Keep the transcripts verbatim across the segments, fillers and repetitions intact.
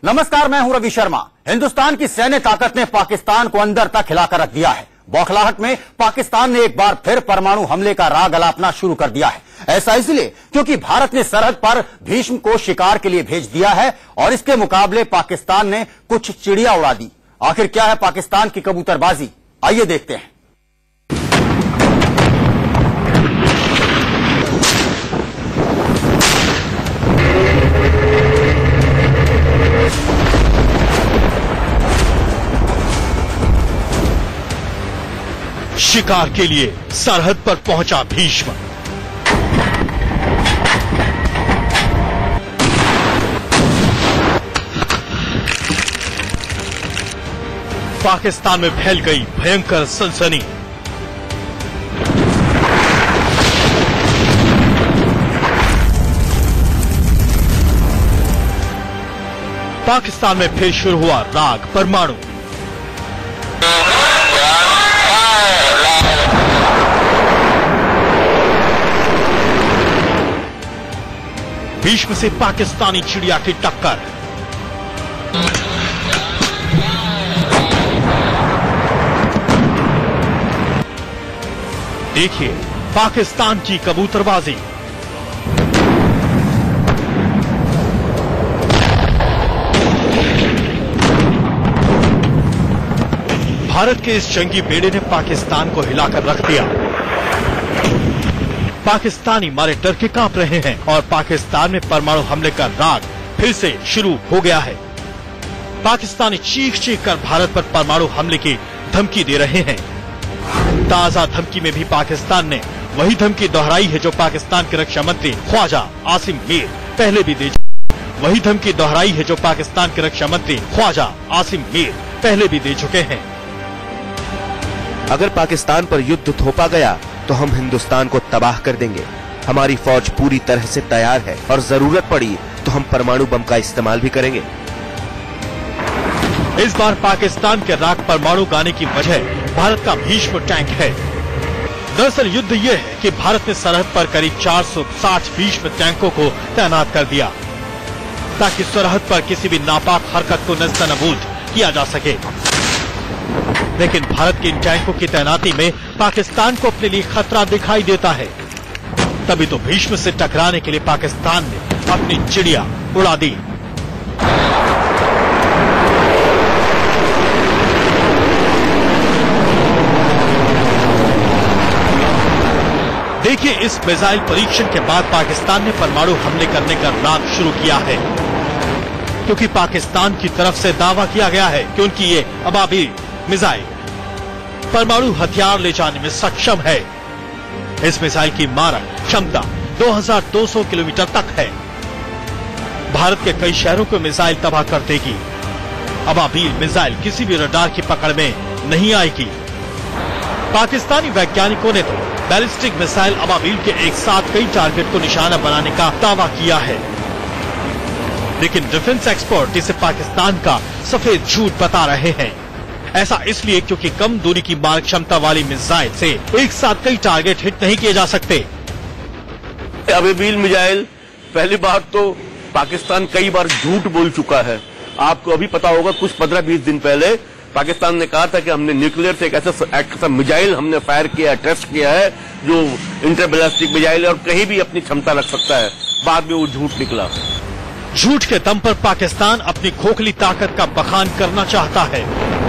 नमस्कार, मैं हूं रवि शर्मा। हिंदुस्तान की सैन्य ताकत ने पाकिस्तान को अंदर तक हिलाकर रख दिया है। बौखलाहट में पाकिस्तान ने एक बार फिर परमाणु हमले का राग अलापना शुरू कर दिया है। ऐसा इसलिए क्योंकि भारत ने सरहद पर भीष्म को शिकार के लिए भेज दिया है और इसके मुकाबले पाकिस्तान ने कुछ चिड़िया उड़ा दी। आखिर क्या है पाकिस्तान की कबूतरबाजी, आइए देखते हैं। शिकार के लिए सरहद पर पहुंचा भीष्म। पाकिस्तान में फैल गई भयंकर सनसनी। पाकिस्तान में फिर शुरू हुआ राग परमाणु। भीष्म से पाकिस्तानी चिड़िया की टक्कर। देखिए पाकिस्तान की कबूतरबाजी। भारत के इस जंगी बेड़े ने पाकिस्तान को हिलाकर रख दिया। पाकिस्तानी मारे डर के कांप रहे हैं और पाकिस्तान में परमाणु हमले का राग फिर से शुरू हो गया है। पाकिस्तानी चीख चीख कर भारत पर परमाणु हमले की धमकी दे रहे हैं। ताजा धमकी में भी पाकिस्तान ने वही धमकी दोहराई है जो पाकिस्तान के रक्षा मंत्री ख्वाजा आसिम मीर पहले भी दे वही धमकी दोहराई है जो पाकिस्तान के रक्षा मंत्री ख्वाजा आसिम मीर पहले भी दे चुके हैं। अगर पाकिस्तान पर युद्ध थोपा गया तो हम हिंदुस्तान को तबाह कर देंगे। हमारी फौज पूरी तरह से तैयार है और जरूरत पड़ी तो हम परमाणु बम का इस्तेमाल भी करेंगे। इस बार पाकिस्तान के राग परमाणु गाने की वजह भारत का भीष्म टैंक है। दरअसल युद्ध ये है कि भारत ने सरहद पर करीब चार सौ साठ भीष्म टैंकों को तैनात कर दिया ताकि सरहद पर किसी भी नापाक हरकत को नस्तनबूद किया जा सके। लेकिन भारत के इन टैंकों की तैनाती में पाकिस्तान को अपने लिए खतरा दिखाई देता है। तभी तो भीष्म से टकराने के लिए पाकिस्तान ने अपनी चिड़िया उड़ा दी। देखिए इस मिसाइल परीक्षण के बाद पाकिस्तान ने परमाणु हमले करने का राग शुरू किया है, क्योंकि पाकिस्तान की तरफ से दावा किया गया है कि उनकी ये अबाबील मिसाइल परमाणु हथियार ले जाने में सक्षम है। इस मिसाइल की मारक क्षमता दो हज़ार दो सौ किलोमीटर तक है। भारत के कई शहरों को मिसाइल तबाह कर देगी। अबाबील मिसाइल किसी भी रडार की पकड़ में नहीं आएगी। पाकिस्तानी वैज्ञानिकों ने तो बैलिस्टिक मिसाइल अबाबील के एक साथ कई टारगेट को निशाना बनाने का दावा किया है, लेकिन डिफेंस एक्सपर्ट इसे पाकिस्तान का सफेद झूठ बता रहे हैं। ऐसा इसलिए क्योंकि कम दूरी की मारक क्षमता वाली मिसाइल से एक साथ कई टारगेट हिट नहीं किए जा सकते। अबाबील मिसाइल पहली बार तो पाकिस्तान कई बार झूठ बोल चुका है। आपको अभी पता होगा कुछ पंद्रह बीस दिन पहले पाकिस्तान ने कहा था कि हमने न्यूक्लियर से एक ऐसा ऐसा मिसाइल हमने फायर किया, टेस्ट किया है जो इंटरबैलिस्टिक मिसाइल है और कहीं भी अपनी क्षमता रख सकता है। बाद में वो झूठ निकला। झूठ के दम पर पाकिस्तान अपनी खोखली ताकत का बखान करना चाहता है,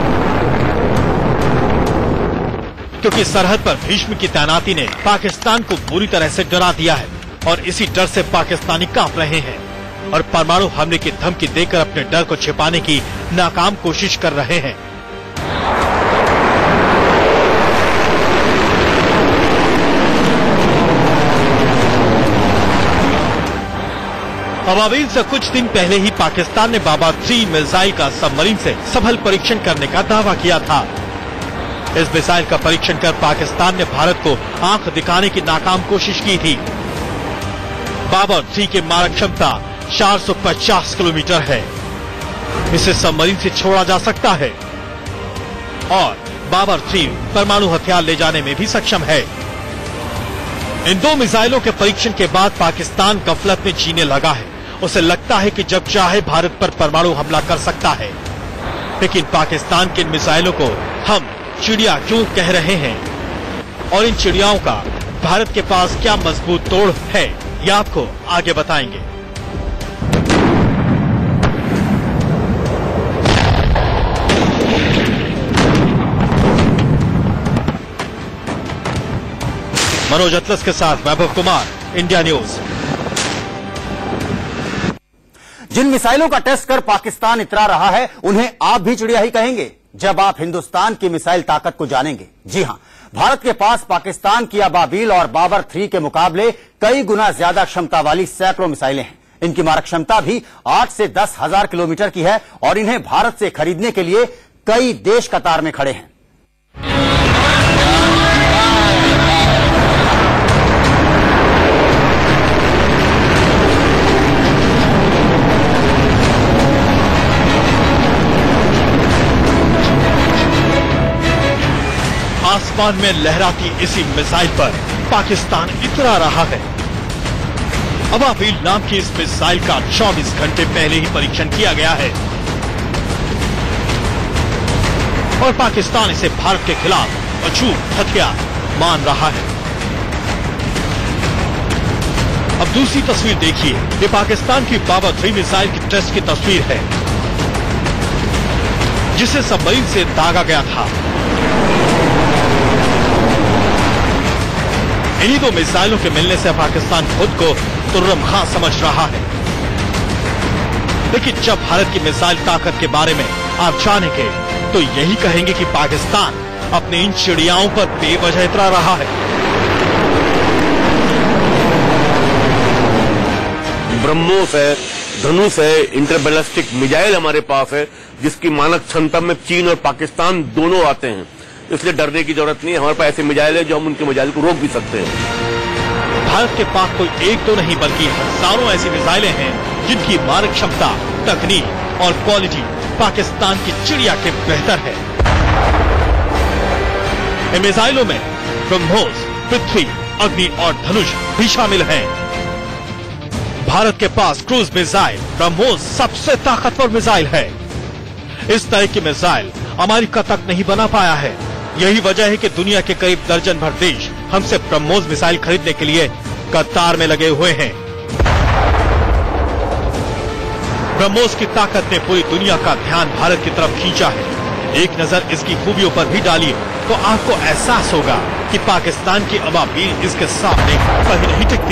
क्योंकि सरहद पर भीष्म की तैनाती ने पाकिस्तान को बुरी तरह से डरा दिया है और इसी डर से पाकिस्तानी कांप रहे हैं और परमाणु हमले की धमकी देकर अपने डर को छिपाने की नाकाम कोशिश कर रहे हैं। अबाबील से कुछ दिन पहले ही पाकिस्तान ने बाबर थ्री मिसाइल का सबमरीन से सफल परीक्षण करने का दावा किया था। इस मिसाइल का परीक्षण कर पाकिस्तान ने भारत को आंख दिखाने की नाकाम कोशिश की थी। बाबर थ्री की मारक क्षमता चार सौ पचास किलोमीटर है। इसे सबमरीन से छोड़ा जा सकता है और बाबर थ्री परमाणु हथियार ले जाने में भी सक्षम है। इन दो मिसाइलों के परीक्षण के बाद पाकिस्तान गफलत में जीने लगा है उसे लगता है कि जब चाहे भारत पर परमाणु हमला कर सकता है। लेकिन पाकिस्तान के इन मिसाइलों को हम चिड़िया क्यों कह रहे हैं और इन चिड़ियाओं का भारत के पास क्या मजबूत तोड़ है, ये आपको आगे बताएंगे। मनोज अतलस के साथ वैभव कुमार, इंडिया न्यूज। जिन मिसाइलों का टेस्ट कर पाकिस्तान इतरा रहा है, उन्हें आप भी चिड़िया ही कहेंगे जब आप हिंदुस्तान की मिसाइल ताकत को जानेंगे। जी हां, भारत के पास पाकिस्तान की अबाबील और बाबर थ्री के मुकाबले कई गुना ज्यादा क्षमता वाली सैकड़ों मिसाइलें हैं। इनकी मारक क्षमता भी आठ से दस हजार किलोमीटर की है और इन्हें भारत से खरीदने के लिए कई देश कतार में खड़े हैं। आसमान में लहराती इसी मिसाइल पर पाकिस्तान इतरा रहा है। अबाबील नाम की इस मिसाइल का चौबीस घंटे पहले ही परीक्षण किया गया है और पाकिस्तान इसे भारत के खिलाफ अचूक हथियार मान रहा है। अब दूसरी तस्वीर देखिए, ये पाकिस्तान की बाबर थ्री मिसाइल की टेस्ट की तस्वीर है जिसे सबमरीन से दागा गया था। इन्हीं दो मिसाइलों के मिलने से पाकिस्तान खुद को तुर्रम खां समझ रहा है। लेकिन जब भारत की मिसाइल ताकत के बारे में आप जानेंगे तो यही कहेंगे कि पाकिस्तान अपने इन चिड़ियाओं पर बेवजह इतरा रहा है। ब्रह्मोस है, धनुष है, इंटरबैलिस्टिक मिसाइल हमारे पास है जिसकी मानक क्षमता में चीन और पाकिस्तान दोनों आते हैं, इसलिए डरने की जरूरत नहीं है। हमारे पास ऐसे मिसाइल है जो हम उनके मिसाइल को रोक भी सकते हैं। भारत के पास कोई एक तो नहीं बल्कि हजारों ऐसी मिसाइलें हैं जिनकी मारक क्षमता, तकनीक और क्वालिटी पाकिस्तान की चिड़िया के बेहतर है। इन मिसाइलों में ब्रह्मोस, पृथ्वी, अग्नि और धनुष भी शामिल हैं। भारत के पास क्रूज मिसाइल ब्रह्मोस सबसे ताकतवर मिसाइल है। इस तरह की मिसाइल अमेरिका तक नहीं बना पाया है। यही वजह है कि दुनिया के करीब दर्जन भर देश हमसे ब्रह्मोस मिसाइल खरीदने के लिए कतार में लगे हुए हैं। ब्रह्मोस की ताकत ने पूरी दुनिया का ध्यान भारत की तरफ खींचा है। एक नजर इसकी खूबियों पर भी डालिए तो आपको एहसास होगा कि पाकिस्तान की अबाबील इसके सामने कहीं नहीं टिकती।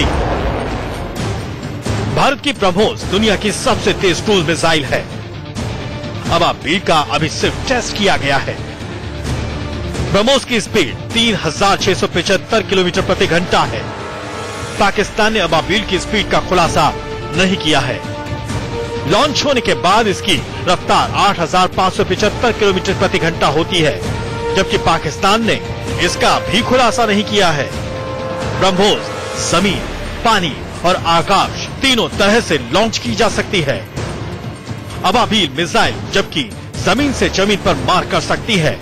भारत की ब्रह्मोस दुनिया की सबसे तेज क्रूज मिसाइल है। अबाबील का अभी सिर्फ टेस्ट किया गया है। ब्रह्मोस की स्पीड तीन हजार छह सौ पिछहत्तर किलोमीटर प्रति घंटा है। पाकिस्तान ने अबाबील की स्पीड का खुलासा नहीं किया है। लॉन्च होने के बाद इसकी रफ्तार आठ हजार पांच सौ पिछहत्तर किलोमीटर प्रति घंटा होती है, जबकि पाकिस्तान ने इसका भी खुलासा नहीं किया है। ब्रह्मोस जमीन, पानी और आकाश तीनों तरह से लॉन्च की जा सकती है। अबाबील मिसाइल जबकि जमीन से जमीन पर मार कर सकती है।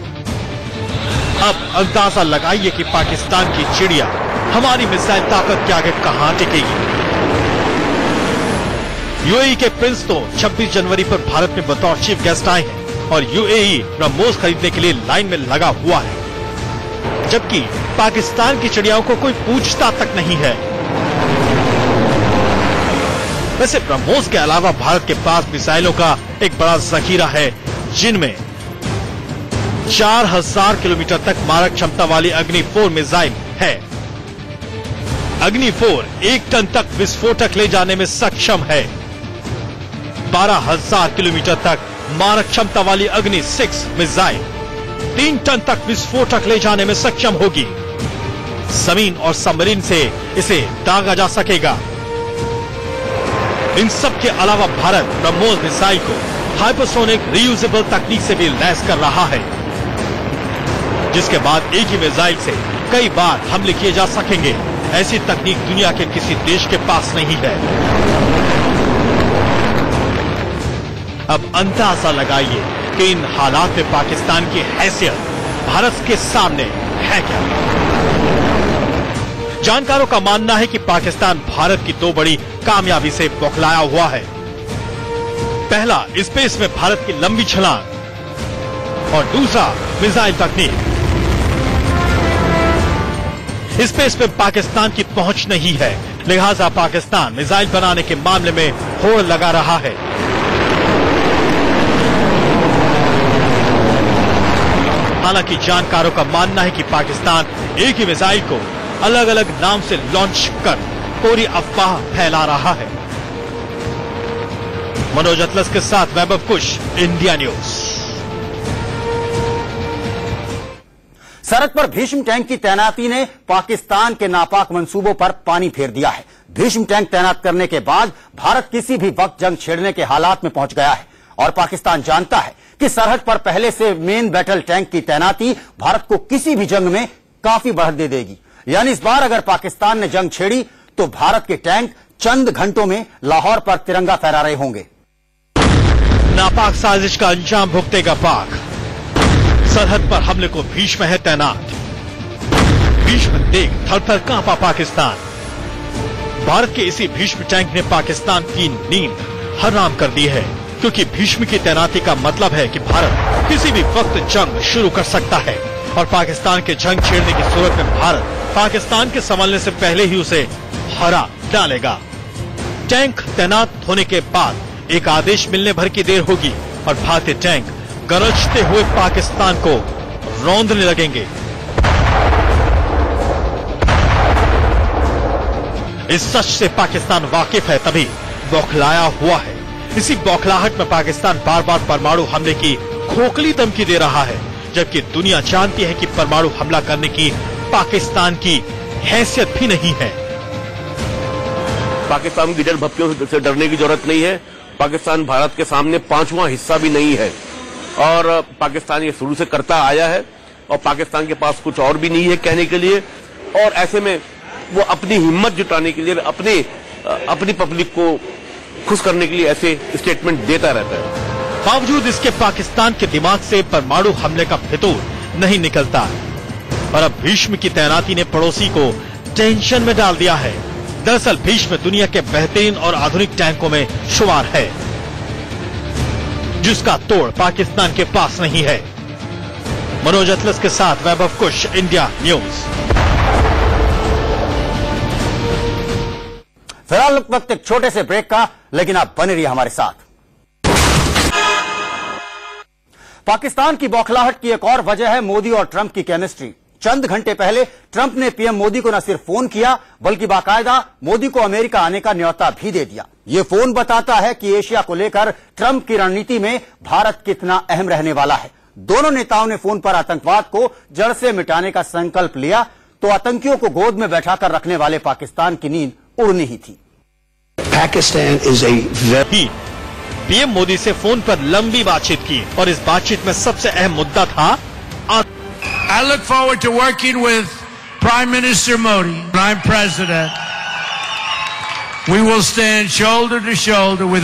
अब अंदाजा लगाइए कि पाकिस्तान की चिड़िया हमारी मिसाइल ताकत के आगे कहां टिकेगी। यूएई के प्रिंस तो छब्बीस जनवरी पर भारत में बतौर चीफ गेस्ट आए हैं और यूएई ब्रह्मोस खरीदने के लिए लाइन में लगा हुआ है, जबकि पाकिस्तान की चिड़ियाओं को कोई पूछता तक नहीं है। वैसे ब्रह्मोस के अलावा भारत के पास मिसाइलों का एक बड़ा जखीरा है, जिनमें चार हजार किलोमीटर तक मारक क्षमता वाली अग्नि फोर मिसाइल है। अग्नि फोर एक टन तक विस्फोटक ले जाने में सक्षम है। बारह हजार किलोमीटर तक मारक क्षमता वाली अग्नि सिक्स मिसाइल तीन टन तक विस्फोटक ले जाने में सक्षम होगी। जमीन और सबमरीन से इसे दागा जा सकेगा। इन सब के अलावा भारत ब्रह्मोस मिसाइल को हाइपरसोनिक रीयूजेबल तकनीक से भी लैस कर रहा है, जिसके बाद एक ही मिसाइल से कई बार हमले किए जा सकेंगे। ऐसी तकनीक दुनिया के किसी देश के पास नहीं है। अब अंदाजा लगाइए कि इन हालात में पाकिस्तान की हैसियत भारत के सामने है क्या। जानकारों का मानना है कि पाकिस्तान भारत की दो बड़ी कामयाबी से बौखलाया हुआ है। पहला, स्पेस में भारत की लंबी छलांग और दूसरा मिसाइल तकनीक। स्पेस में पाकिस्तान की पहुंच नहीं है, लिहाजा पाकिस्तान मिसाइल बनाने के मामले में होड़ लगा रहा है। हालांकि जानकारों का मानना है कि पाकिस्तान एक ही मिसाइल को अलग अलग नाम से लॉन्च कर पूरी अफवाह फैला रहा है। मनोज अतलस के साथ वैभव कुश, इंडिया न्यूज। सरहद पर भीष्म टैंक की तैनाती ने पाकिस्तान के नापाक मंसूबों पर पानी फेर दिया है। भीष्म टैंक तैनात करने के बाद भारत किसी भी वक्त जंग छेड़ने के हालात में पहुंच गया है और पाकिस्तान जानता है कि सरहद पर पहले से मेन बैटल टैंक की तैनाती भारत को किसी भी जंग में काफी बढ़त दे देगी। यानी इस बार अगर पाकिस्तान ने जंग छेड़ी तो भारत के टैंक चंद घंटों में लाहौर पर तिरंगा फहरा रहे होंगे। नापाक साजिश का अंजाम भुगतेगा पाक। सरहद पर हमले को भीष्म है तैनात। भीष्म देख थर-थर कांपा पाकिस्तान। भारत के इसी भीष्म टैंक ने पाकिस्तान की नींद हराम कर दी है, क्योंकि भीष्म की तैनाती का मतलब है कि भारत किसी भी वक्त जंग शुरू कर सकता है और पाकिस्तान के जंग छेड़ने की सूरत में भारत पाकिस्तान के संभलने से पहले ही उसे हरा डालेगा। टैंक तैनात होने के बाद एक आदेश मिलने भर की देर होगी और भारतीय टैंक गरजते हुए पाकिस्तान को रौंदने लगेंगे। इस सच से पाकिस्तान वाकिफ है, तभी बौखलाया हुआ है। इसी बौखलाहट में पाकिस्तान बार बार परमाणु हमले की खोखली धमकी दे रहा है, जबकि दुनिया जानती है कि परमाणु हमला करने की पाकिस्तान की हैसियत भी नहीं है। पाकिस्तान की डर भपकियों से डरने की जरूरत नहीं है। पाकिस्तान भारत के सामने पांचवा हिस्सा भी नहीं है और पाकिस्तान ये शुरू से करता आया है और पाकिस्तान के पास कुछ और भी नहीं है कहने के लिए, और ऐसे में वो अपनी हिम्मत जुटाने के लिए अपने अपनी पब्लिक को खुश करने के लिए ऐसे स्टेटमेंट देता रहता है। बावजूद इसके पाकिस्तान के दिमाग से परमाणु हमले का फितूर नहीं निकलता और अब भीष्म की तैनाती ने पड़ोसी को टेंशन में डाल दिया है। दरअसल भीष्म दुनिया के बेहतरीन और आधुनिक टैंकों में शुमार है, जिसका तोड़ पाकिस्तान के पास नहीं है। मनोज अतलस के साथ वैभव कुश, इंडिया न्यूज। फिलहाल वक्त एक छोटे से ब्रेक का, लेकिन आप बने रहिए हमारे साथ। पाकिस्तान की बौखलाहट की एक और वजह है मोदी और ट्रंप की केमिस्ट्री। चंद घंटे पहले ट्रंप ने पीएम मोदी को न सिर्फ फोन किया, बल्कि बाकायदा मोदी को अमेरिका आने का न्योता भी दे दिया। ये फोन बताता है कि एशिया को लेकर ट्रंप की रणनीति में भारत कितना अहम रहने वाला है। दोनों नेताओं ने फोन पर आतंकवाद को जड़ से मिटाने का संकल्प लिया तो आतंकियों को गोद में बैठाकर रखने वाले पाकिस्तान की नींद उड़नी ही थी। Pakistan is a very PM Modi से फोन पर लंबी बातचीत की और इस बातचीत में सबसे अहम मुद्दा था I look forward to working with Prime Minister Modi. I'm president. We will stand shoulder to shoulder with